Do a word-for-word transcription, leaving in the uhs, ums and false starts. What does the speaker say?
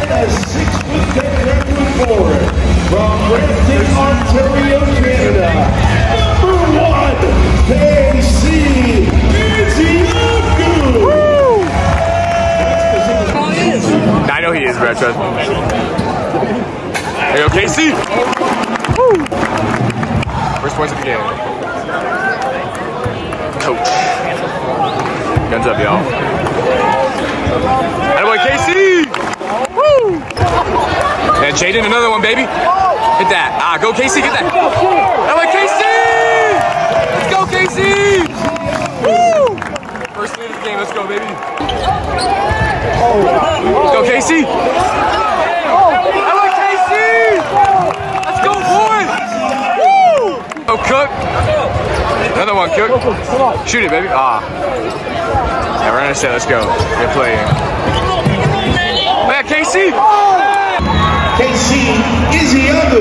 And a six-foot ten forward from Brampton, Ontario, Canada. Number one, Kaosi Ezeagu. I know he is, bro. Trust me. Hey, yo, Casey. Woo. First points of the game. Coach. Guns up, y'all. Attaboy, Casey. Woo. And Jaden, another one, baby. Hit that. Ah, go, Casey. Get that. Attaboy, Casey. Let's go, Casey. Woo. First lead of the game. Let's go, baby. Let's go, Casey. Attaboy, Casey. Let's go, boy. Woo. Oh, Cook. Another one, Cook. Shoot it, baby. Ah. Yeah, we're gonna set. Let's go. Good play. Oh, yeah, Kaosi. Kaosi Ezeagu.